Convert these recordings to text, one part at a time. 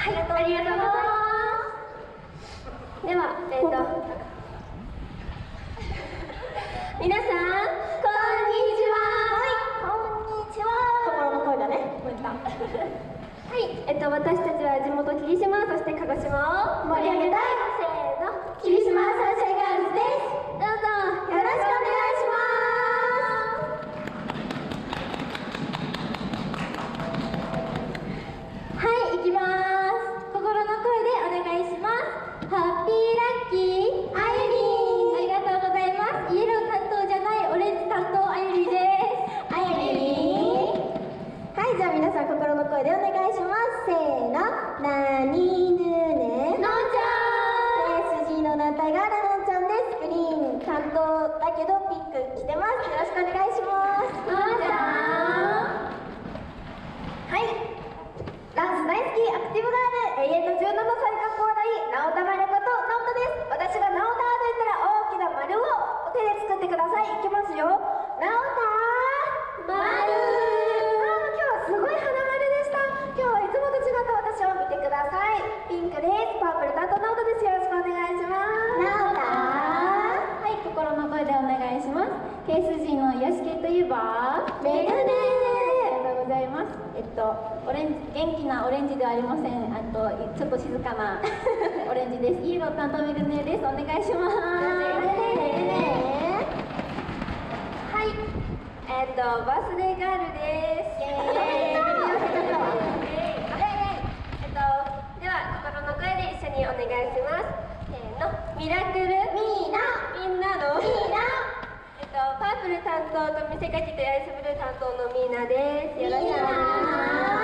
りがとうございます。では、皆さん、こんにちは。こんにちは。 心の声だね。 はい、私たちは地元霧島、そして鹿児島を盛り上げたい。せーの、霧島サンシャインガールズです。どうぞよろしくお願いします。はい、行きます。心の声でお願いします。ハッピーラッキーあゆりー。ありがとうございます。イエロー担当じゃないオレンジ担当あゆりです。あゆりー。はい、じゃあ皆さん心の声でお願いします。せーの、なにぬねのんちゃん。背筋のなったがらのんちゃんです。グリーン担当だけどピンク着てます。よろしくお願いします。のんちゃん。はい、ダンス大好きアクティブガール、永遠の17歳かっこ笑い、なおたまることなおたです。私がなおたと言ったら大きな丸をお手で作ってください。いきますよ。なおた丸。すごい花丸でした。今日はいつもと違った私を見てください。ピンクです。パープル担当ナオトです。よろしくお願いします。ナオタ。はい、心の声でお願いします。KSG の癒し系といえばメグネ。ありがとうございます。オレンジ、元気なオレンジではありません。ちょっと静かなオレンジです。イエロー担当メグネです。お願いします。はい、バースデーガールです。では心の声で一緒にお願いします。せーの、ミラクルミーナ、みんなのミーナ。パープル担当と見せかけてアイスブルー担当のミーナです。よろしくお願いします。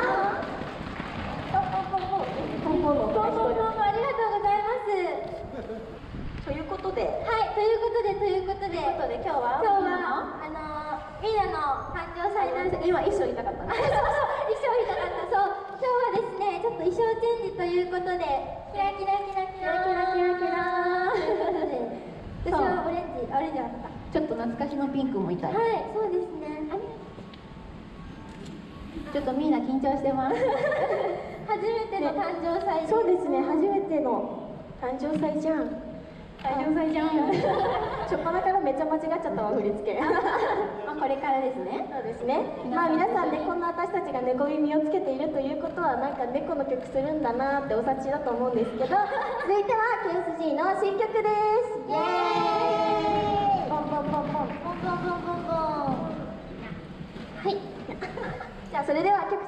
ポンポンポンポンありがとうございます。ということで、はい、ということで今日はミーナの誕生祭なんです。今衣装言いたかったね。そう、衣装言いたかった。そう、今日はですね、ちょっと衣装チェンジということで、キラキラキラキラキラキラキラということで、私はオレンジだった。 ちょっと懐かしのピンクもいたい。 はい、そうですね。 ちょっとみんな緊張してます。 初めての誕生祭です。 そうですね、初めての誕生祭じゃん。 誕生祭じゃん。 初っ端からめっちゃ間違っちゃったわ、振り付け。 これからですね。 そうですね。まあ皆さんね、こんな私たちが猫耳をつけているということは、なんか猫の曲するんだなってお察しだと思うんですけど、続いては KSG の新曲です。イエーイ。ポンポンポンポンポンポンポンポンポン。はい。じゃあそれでは曲